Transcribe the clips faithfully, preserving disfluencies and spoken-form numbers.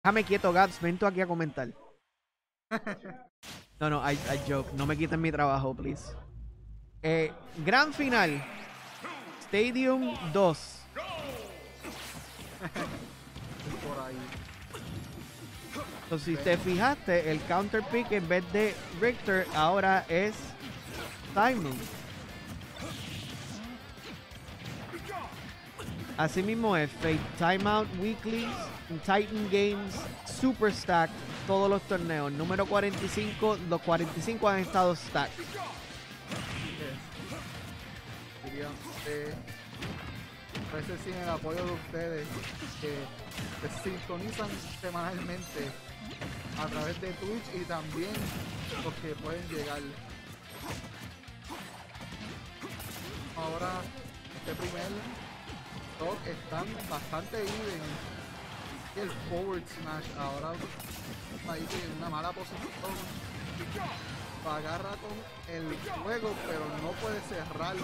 Déjame quieto, Gats. Ven tú aquí a comentar. No, no, I, I joke. No me quiten mi trabajo, please. Eh, gran final. Stadium dos. Por ahí. Entonces, si te fijaste, el counter pick en vez de Richter ahora es Simon. Así mismo es Fate, Timeout Weeklies, Titan Games, Super Stack, todos los torneos. Número cuarenta y cinco, los cuarenta y cinco han estado stacked. Diría, eh, parece sin el apoyo de ustedes que se sintonizan semanalmente a través de Twitch y también los que pueden llegar. Ahora, este primer top están bastante even. Y el forward smash ahora está ahí en una mala posición. Agarra con el juego, pero no puede cerrarlo.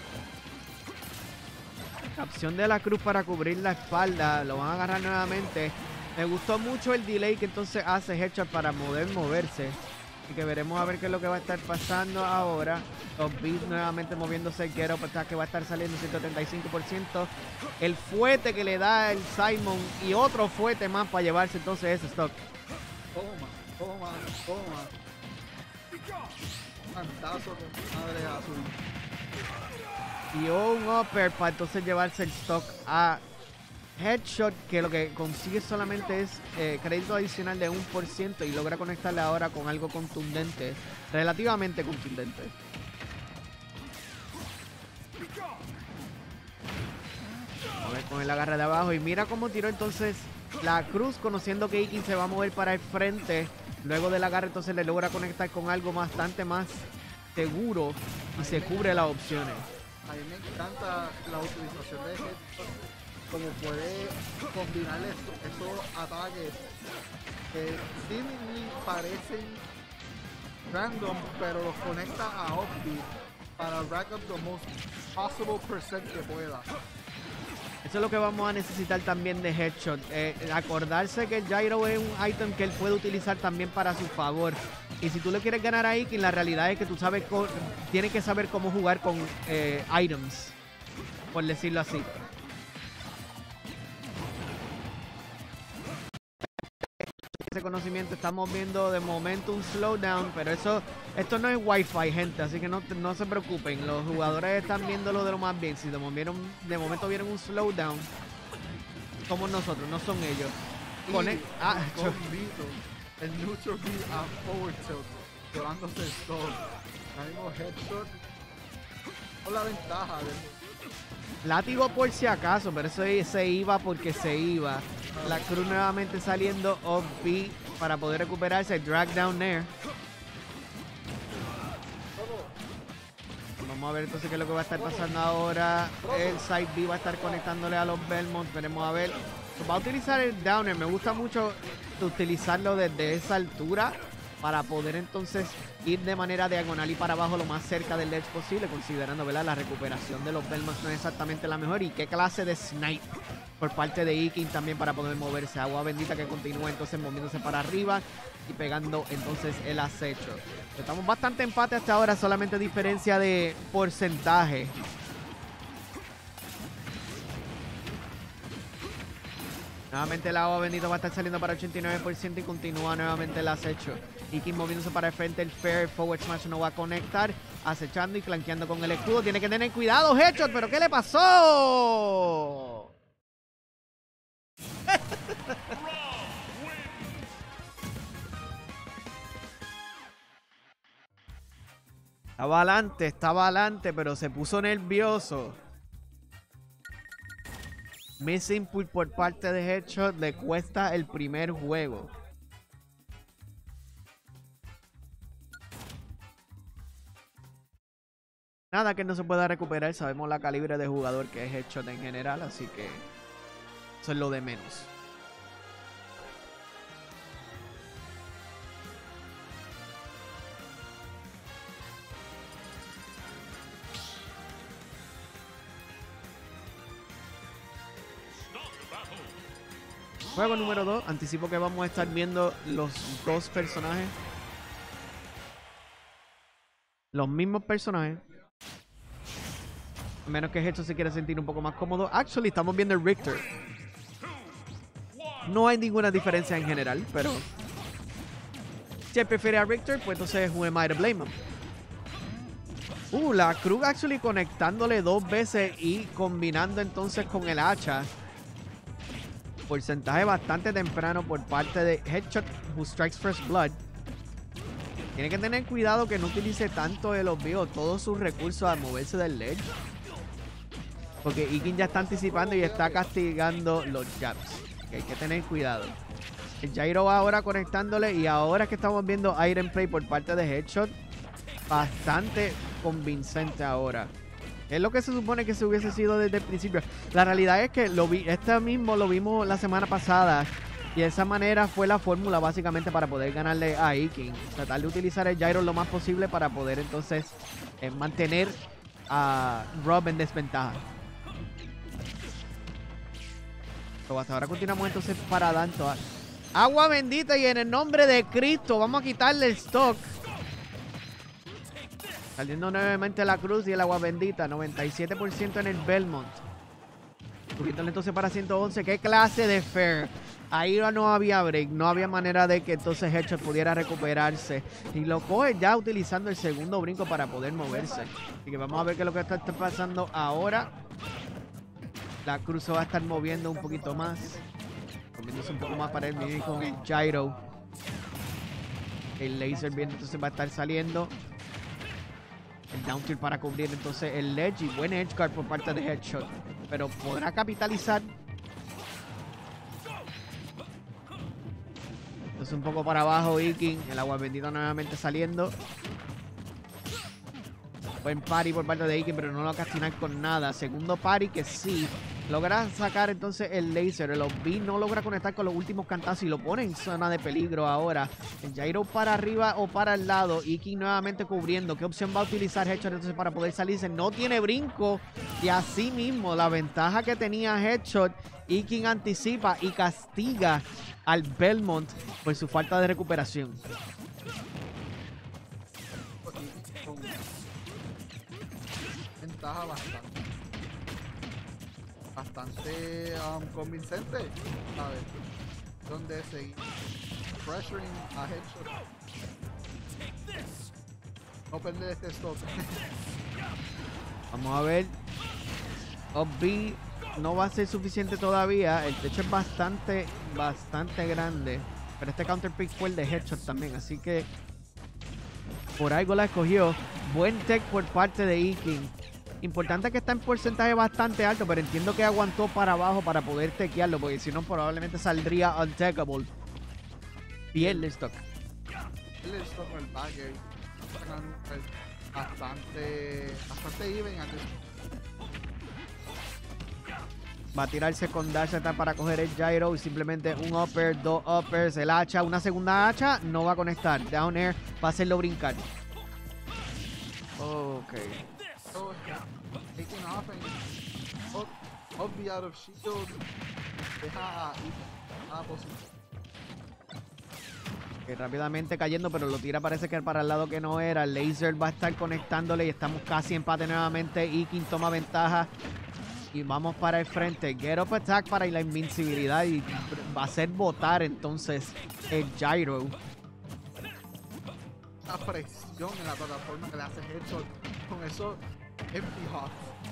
La opción de la cruz para cubrir la espalda, lo van a agarrar nuevamente. Me gustó mucho el delay que entonces hace Headshot para poder moverse. Y que veremos a ver qué es lo que va a estar pasando ahora. Los beats nuevamente moviéndose el get up attack que va a estar saliendo ciento treinta y cinco por ciento. El fuete que le da el Simon y otro fuete más para llevarse entonces ese stock. Toma, toma, toma. Cantazo con madre azul. Y un upper para entonces llevarse el stock a Headshot, que lo que consigue solamente es eh, crédito adicional de un por ciento y logra conectarle ahora con algo contundente, relativamente contundente. A ver con el agarre de abajo y mira cómo tiró entonces la cruz, conociendo que Iking se va a mover para el frente. Luego del agarre entonces le logra conectar con algo bastante más seguro y se cubre las opciones. A mí me encanta la utilización de Headshot, como puede combinar esto, esos ataques que seemingly parecen random, pero los conecta a offbeat para rack up the most possible percent que pueda. Eso es lo que vamos a necesitar también de Headshot. Eh, acordarse que el Gyro es un item que él puede utilizar también para su favor. Y si tú le quieres ganar a Iking, la realidad es que tú sabes, tienes que saber cómo jugar con eh, items, por decirlo así. Ese conocimiento, estamos viendo de momento un slowdown, pero eso, esto no es wifi, gente, así que no, no se preocupen, los jugadores están viéndolo de lo más bien. Si de momento, de momento vieron un slowdown, somos nosotros, no son ellos. Conect, ah, con Vito, el neutral B a forward tilt, llevándose el stall. Ahí mismo Headshot con la ventaja de... látigo por si acaso, pero eso se iba porque se iba. La cruz nuevamente saliendo off B para poder recuperarse. Drag down there. Vamos a ver entonces qué es lo que va a estar pasando ahora. El side B va a estar conectándole a los Belmont. Veremos a ver. Va a utilizar el downer. Me gusta mucho utilizarlo desde esa altura para poder entonces ir de manera diagonal y para abajo lo más cerca del ledge posible, considerando, ¿verdad?, la recuperación de los Belmonts no es exactamente la mejor. Y qué clase de snipe por parte de Iking también para poder moverse. Agua bendita que continúa entonces moviéndose para arriba y pegando entonces el acecho. Estamos bastante empate hasta ahora, solamente diferencia de porcentaje. Nuevamente el agua bendita va a estar saliendo para ochenta y nueve por ciento y continúa nuevamente el acecho. Iking moviéndose para el frente, el fair forward smash no va a conectar, acechando y flanqueando con el escudo. Tiene que tener cuidado, Headshot, pero ¿qué le pasó? Estaba adelante, estaba adelante, pero se puso nervioso. Missing pull por parte de Headshot le cuesta el primer juego. Nada que no se pueda recuperar. Sabemos la calibre de jugador que es Headshot en general, así que eso es lo de menos. Juego número dos. Anticipo que vamos a estar viendo los dos personajes. Los mismos personajes. A menos que esto se quiera sentir un poco más cómodo. Actually, estamos viendo el Richter. No hay ninguna diferencia en general, pero... si él prefiere a Richter, pues entonces who am I to blame him? Uh, la Krug actually conectándole dos veces y combinando entonces con el hacha. Porcentaje bastante temprano por parte de Headshot, who strikes first blood. Tiene que tener cuidado que no utilice tanto el obvio, todos sus recursos a moverse del ledge. Porque Ikin ya está anticipando y está castigando los jabs. Que hay que tener cuidado. El Gyro va ahora conectándole y ahora que estamos viendo Iron Play por parte de Headshot. Bastante convincente ahora. Es lo que se supone que se hubiese sido desde el principio. La realidad es que lo vi, este mismo lo vimos la semana pasada. Y de esa manera fue la fórmula básicamente para poder ganarle a Ikin. Tratar de utilizar el Gyro lo más posible para poder entonces eh, mantener a Rob en desventaja. Pero hasta ahora continuamos entonces para Danto. Agua bendita y en el nombre de Cristo vamos a quitarle el stock. Saliendo nuevamente la cruz y el agua bendita. noventa y siete por ciento en el Belmont. Subiéndole entonces para ciento once. ¿Qué clase de fair? Ahí no había break. No había manera de que entonces Headshot pudiera recuperarse. Y lo coge ya utilizando el segundo brinco para poder moverse. Así que vamos a ver qué es lo que está pasando ahora. La cruz se va a estar moviendo un poquito más. Moviéndose un poco más para el medio con el Gyro. El laser bien entonces va a estar saliendo. El down tilt para cubrir entonces el ledge. Y buen edge guard por parte de Headshot. Pero podrá capitalizar. Entonces un poco para abajo Ikin. El agua bendita nuevamente saliendo. Buen parry por parte de Ikin, pero no lo va a castigar con nada. Segundo parry que sí. Logra sacar entonces el laser. El O B no logra conectar con los últimos cantazos y lo pone en zona de peligro ahora. El Gyro para arriba o para el lado. Ikin nuevamente cubriendo. ¿Qué opción va a utilizar Headshot entonces para poder salirse? No tiene brinco. Y así mismo la ventaja que tenía Headshot, Ikin anticipa y castiga al Belmont por su falta de recuperación. Ventaja bastante. Bastante um, convincente. A ver, ¿dónde seguir? Pressuring a Headshot. No perder este stop. Vamos a ver. O B no va a ser suficiente todavía. El techo es bastante, bastante grande. Pero este counter pick fue el de Headshot también. Así que por algo la escogió. Buen tech por parte de Ikin. Importante que está en porcentaje bastante alto, pero entiendo que aguantó para abajo para poder tequearlo, porque si no probablemente saldría untakeable. Pierde el stock. El stock con el bagger. Bastante, bastante even antes. Va a tirarse con dash attack para coger el Gyro y simplemente un upper, dos uppers, el hacha, una segunda hacha, no va a conectar. Down air va a hacerlo brincar. Ok. So, taking off and up, up the out of shield. Deja a a posición. Que rápidamente cayendo, pero lo tira parece que para el lado que no era. El laser va a estar conectándole y estamos casi empate nuevamente. Ikin toma ventaja. Y vamos para el frente. Get up attack para la invincibilidad. Y va a hacer botar entonces el Gyro. La presión en la plataforma que le hace Headshot. Con eso, empty hot.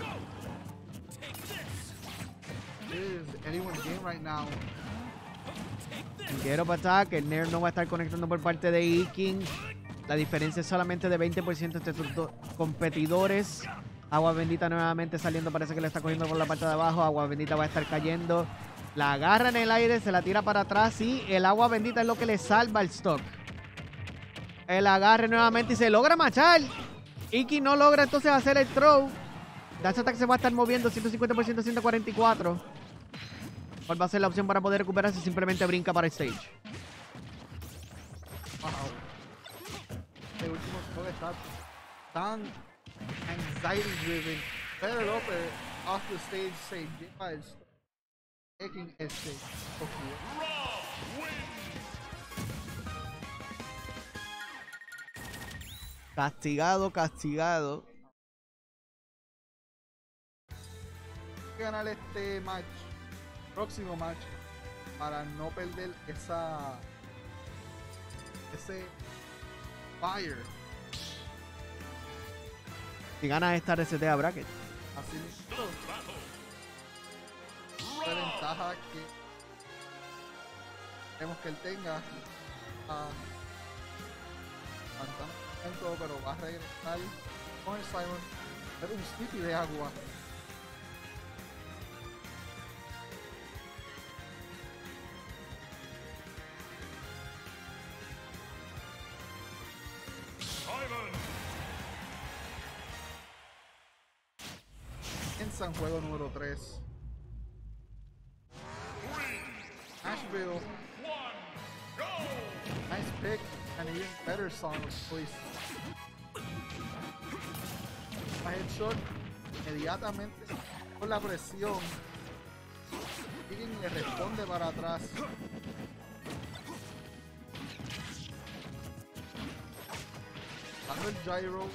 Is anyone's game right now? Get up attack. El Nair no va a estar conectando por parte de Ikin. La diferencia es solamente de veinte por ciento entre sus dos competidores. Agua bendita nuevamente saliendo, parece que le está cogiendo por la parte de abajo. Agua bendita va a estar cayendo. La agarra en el aire, se la tira para atrás y el agua bendita es lo que le salva el stock. El agarre nuevamente y se logra machar. Ikin no logra entonces hacer el throw. Dash attack se va a estar moviendo ciento cincuenta por ciento, ciento cuarenta y cuatro. ¿Cuál va a ser la opción para poder recuperarse? Simplemente brinca para el stage. Wow. El último throw está tan anxiety driven. Pero López off the stage se lleva el X este Castigado, castigado. Hay que ganar este match, próximo match, para no perder esa ese fire. Si ganas esta resetea bracket. Así mismo. La ventaja que queremos que él tenga a todo, pero va a regresar con el Simon. Es un sticky de agua. En juego número tres. Nashville. Nice pick and even better song of choice. A headshot inmediatamente con la presión. Higgins le responde para atrás. Dando el gyro.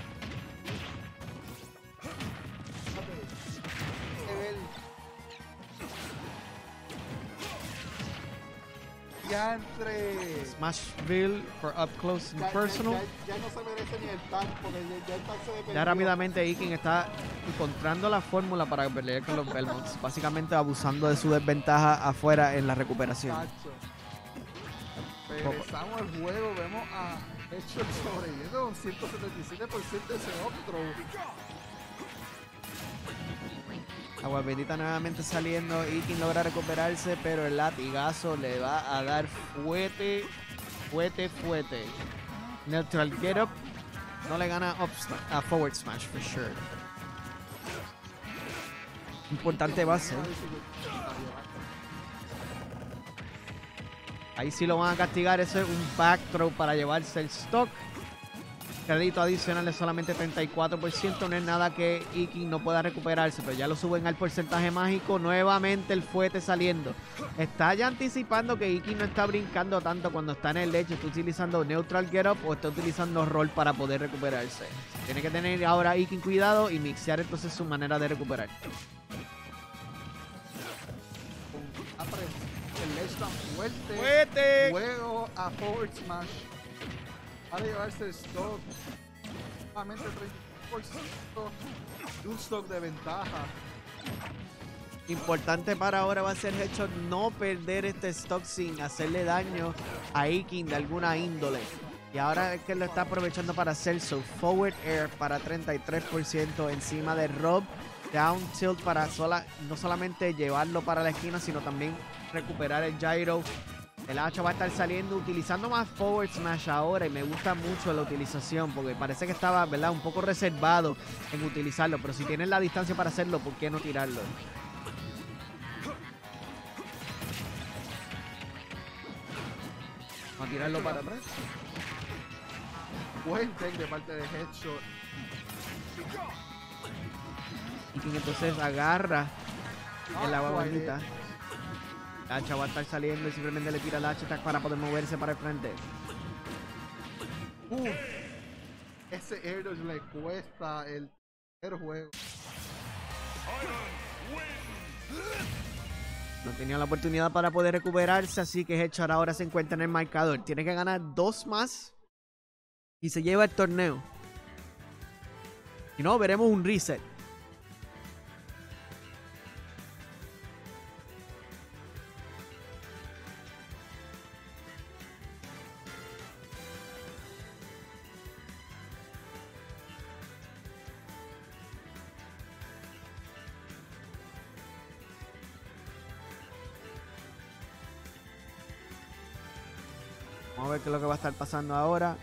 Entre Smashville for up close and ya, personal. Ya, ya, ya no se merece ni el tag porque ya, ya el tag se dependió. Ya rápidamente Iking está encontrando la fórmula para pelear con los Belmonts, básicamente abusando de su desventaja afuera en la recuperación. Regresamos al juego, vemos a Hecho sobreviviendo con ciento setenta y siete por ciento de ese otro. Agua bendita nuevamente saliendo. Iking logra recuperarse, pero el latigazo le va a dar fuete, fuete, fuete. Neutral get up. No le gana up a forward smash, for sure. Importante base. Ahí sí lo van a castigar. Eso es un back throw para llevarse el stock. Crédito adicional de solamente treinta y cuatro por ciento. No es nada que Iking no pueda recuperarse, pero ya lo suben al porcentaje mágico. Nuevamente el fuete saliendo. Está ya anticipando que Iking no está brincando tanto cuando está en el lecho. Está utilizando neutral get up o está utilizando roll para poder recuperarse. Tiene que tener ahora Iking cuidado y mixear entonces su manera de recuperar. El ledge tan fuerte. ¡Fuete! Juego a forward smash. Para llevarse el stock. Solamente treinta por ciento de un stock de ventaja. Importante para ahora va a ser Headshot no perder este stock sin hacerle daño a Iking de alguna índole. Y ahora es que lo está aprovechando para hacer su forward air para treinta y tres por ciento encima de Rob. Down tilt para sola, no solamente llevarlo para la esquina, sino también recuperar el gyro. El hacha va a estar saliendo utilizando más forward smash ahora y me gusta mucho la utilización porque parece que estaba, ¿verdad?, un poco reservado en utilizarlo, pero si tienes la distancia para hacerlo, ¿por qué no tirarlo? Vamos a tirarlo para atrás. Buen take de parte de Headshot. Y quien entonces agarra el agua bendita. El hacha va a estar saliendo y simplemente le tira el hacha para poder moverse para el frente. Uh, ese air dodge le cuesta el tercer juego. No tenía la oportunidad para poder recuperarse, así que Headshot ahora se encuentra en el marcador. Tiene que ganar dos más y se lleva el torneo. Si no, veremos un reset. Vamos a ver qué es lo que va a estar pasando ahora.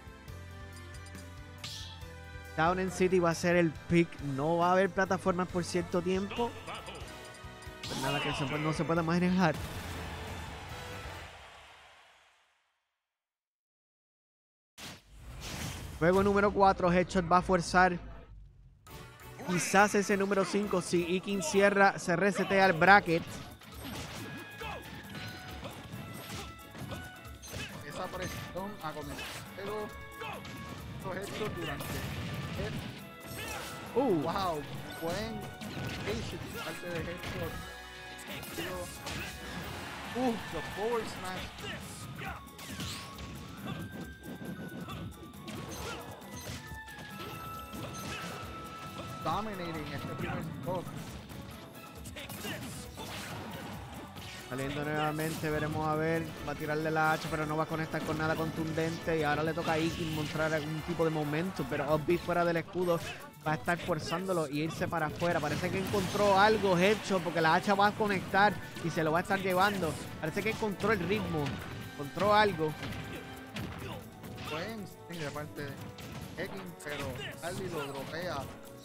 Town and City va a ser el pick. No va a haber plataformas por cierto tiempo. Pues nada que se, no se pueda manejar. Juego número cuatro. Headshot va a forzar. Quizás ese número cinco. Si Iking cierra, se resetea el bracket. tanta presión a comenzar, pero los hechos durante el Uh, wow, buen patient parte de Hector. Uh, the forward smash. Dominating este primer spot. saliendo nuevamente, veremos a ver. Va a tirarle la hacha, pero no va a conectar con nada contundente. Y ahora le toca a Iking mostrar algún tipo de momento. Pero Up-B fuera del escudo va a estar forzándolo y irse para afuera. Parece que encontró algo hecho porque la hacha va a conectar y se lo va a estar llevando. Parece que encontró el ritmo. Encontró algo. Buen sting de parte de Iking, pero Harley lo dropea.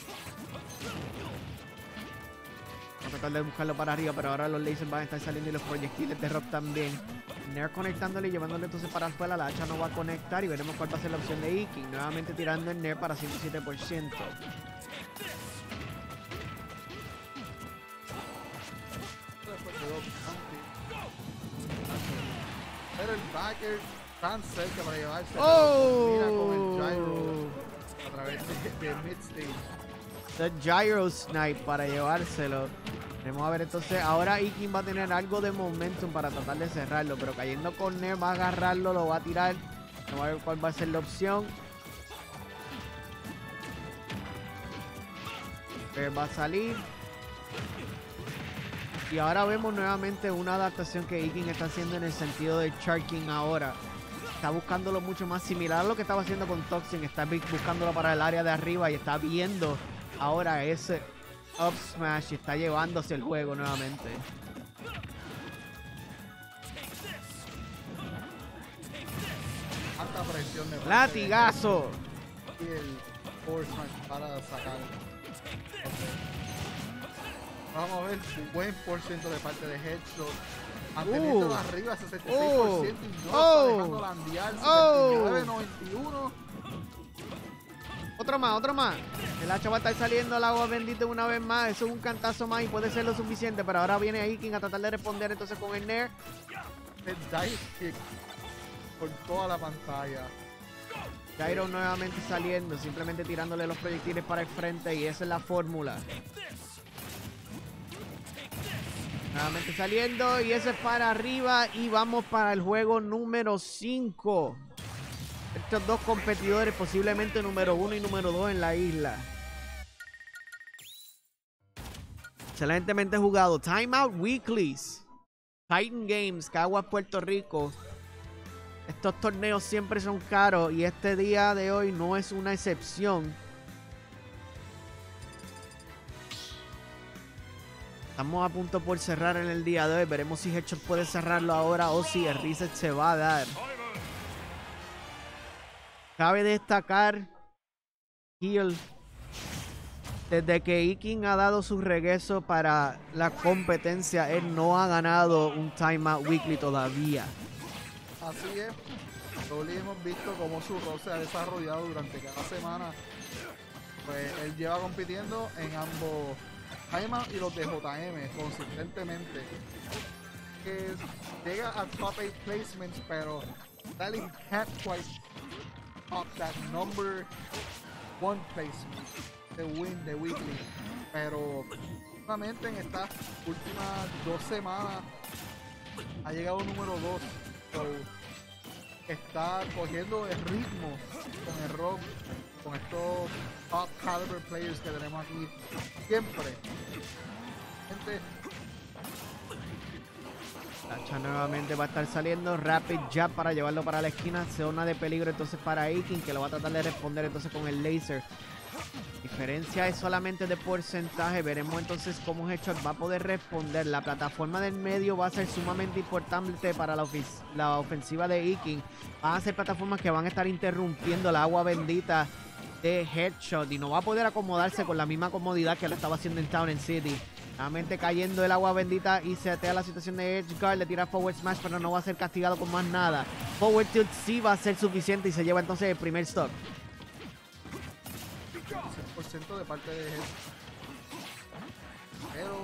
Va a tratar de buscarlo para arriba, pero ahora los lasers van a estar saliendo y los proyectiles de Rock también. Nair conectándole y llevándole entonces para afuera. La hacha no va a conectar y veremos cuál va a ser la opción de Iking. Nuevamente tirando el Nair para ciento siete por ciento. Pero el backer tan cerca para llevarse. ¡Oh! Mira con el gyro a través de, de mid stage. The Gyro Snipe para llevárselo. Vamos a ver entonces. Ahora Iking va a tener algo de momentum para tratar de cerrarlo. Pero cayendo con Nair va a agarrarlo, lo va a tirar. Vamos a ver cuál va a ser la opción. Nair va a salir. Y ahora vemos nuevamente una adaptación que Iking está haciendo en el sentido de Sharking ahora. Está buscándolo mucho más similar a lo que estaba haciendo con Toxin. Está buscándolo para el área de arriba y está viendo ahora ese up smash y está llevándose el juego nuevamente. Alta presión de parte ¡Latigazo! de y el forward smash para sacar. Okay. Vamos a ver un buen por ciento de parte de Headshot. Manteniendo Uh, arriba sesenta y seis por ciento y no oh, está dejando landear. oh. setenta y nueve noventa y uno. Otro más, otro más. El hacha va a estar saliendo al agua bendita una vez más. Eso es un cantazo más y puede ser lo suficiente. Pero ahora viene Iking a tratar de responder entonces con el Nair. El dive kick por toda la pantalla. Gyro nuevamente saliendo, simplemente tirándole los proyectiles para el frente y esa es la fórmula. Nuevamente saliendo y ese es para arriba y vamos para el juego número cinco. Estos dos competidores posiblemente número uno y número dos en la isla. Excelentemente jugado. Timeout Weeklies. Titan Games, Caguas, Puerto Rico. Estos torneos siempre son caros y este día de hoy no es una excepción. Estamos a punto por cerrar en el día de hoy. Veremos si Headshot puede cerrarlo ahora o si el reset se va a dar. Cabe destacar, Hill, desde que Iking ha dado su regreso para la competencia, él no ha ganado un Timeout Weekly todavía. Así es. Todos hemos visto cómo su rol se ha desarrollado durante cada semana. Pues él lleva compitiendo en ambos Timeout y los de J M consistentemente. Que llega a top eight placements, pero Stalin can't quite top that number one placement de win de weekly. Pero nuevamente en estas últimas dos semanas ha llegado número dos. So, está cogiendo el ritmo con el rock, con estos top caliber players que tenemos aquí siempre. Gente, Hacha nuevamente va a estar saliendo. Rapid Jab para llevarlo para la esquina. Zona de peligro entonces para Iking, que lo va a tratar de responder entonces con el laser. Diferencia es solamente de porcentaje. Veremos entonces cómo Headshot va a poder responder. La plataforma del medio va a ser sumamente importante para la, of la ofensiva de Iking. Van a ser plataformas que van a estar interrumpiendo la agua bendita de Headshot y no va a poder acomodarse con la misma comodidad que lo estaba haciendo en Town and City. Nuevamente cayendo el agua bendita y se atea la situación de Edgeguard. Le tira forward smash, pero no va a ser castigado con más nada. Forward tilt sí va a ser suficiente y se lleva entonces el primer stock. cien por ciento de parte de él. Pero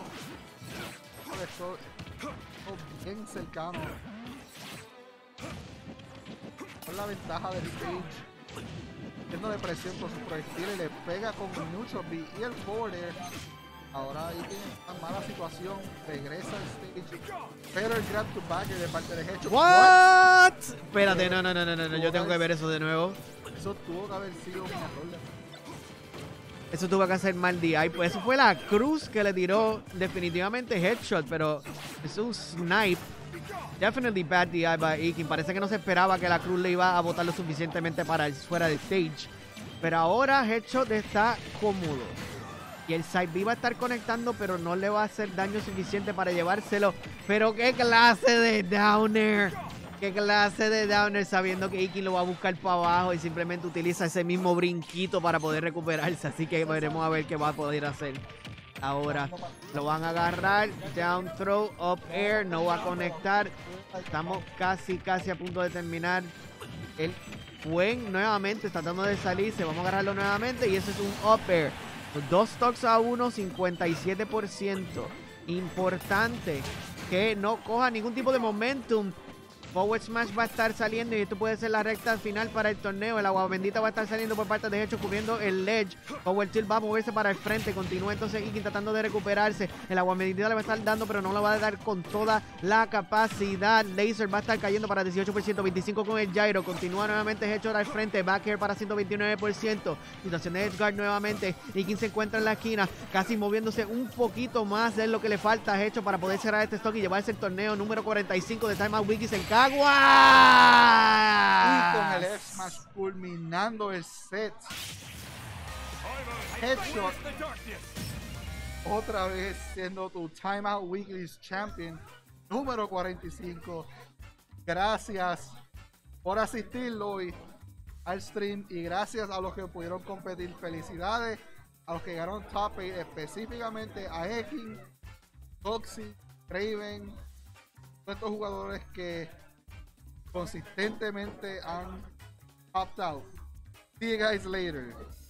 esto, esto bien cercano. la ventaja del stage, haciéndole presión con sus proyectiles, le pega con el neutral B y el forward air. Ahora ahí tiene una mala situación, regresa al stage, pero el grab to backer de parte de Hedgehog. What? Espérate, no, no, no, no, no, yo tengo que ver eso de nuevo. Eso tuvo que haber sido un error. Eso tuvo que hacer mal D I. Pues eso fue la cruz que le tiró definitivamente Headshot, pero es un snipe. Definitely bad D I by Ikin. Parece que no se esperaba que la cruz le iba a botar lo suficientemente para el fuera del stage. Pero ahora Headshot está cómodo. Y el side B va a estar conectando, pero no le va a hacer daño suficiente para llevárselo. Pero qué clase de downer. Qué clase de downer, sabiendo que Ikin lo va a buscar para abajo y simplemente utiliza ese mismo brinquito para poder recuperarse. Así que veremos a ver qué va a poder hacer. Ahora lo van a agarrar, down throw, up air, no va a conectar. Estamos casi, casi a punto de terminar. El Gwen nuevamente está tratando de salirse, vamos a agarrarlo nuevamente y ese es un up air. Dos stocks a uno, cincuenta y siete por ciento. Importante que no coja ningún tipo de momentum. Forward Smash va a estar saliendo y esto puede ser la recta final para el torneo. El agua bendita va a estar saliendo por parte de Hecho cubriendo el ledge. Forward Tilt va a moverse para el frente. Continúa entonces Ikin tratando de recuperarse. El agua bendita le va a estar dando, pero no lo va a dar con toda la capacidad. Laser va a estar cayendo para dieciocho por ciento, veinticinco por ciento con el gyro. Continúa nuevamente Hecho al frente. Back air para ciento veintinueve por ciento. Situación de Edgeguard nuevamente. Ikin se encuentra en la esquina, casi moviéndose un poquito más de lo que le falta a Hecho para poder cerrar este stock y llevarse el torneo número cuarenta y cinco de Time Out Wikis en Caguas. Y con el F-Smash culminando el set. Headshot otra vez siendo tu Time Out Weekly's Champion número cuarenta y cinco. Gracias por asistir hoy al stream y gracias a los que pudieron competir. Felicidades a los que llegaron top eight, específicamente a Ekin, Toxic, Raven, todos estos jugadores que consistentemente han opted out. See you guys later.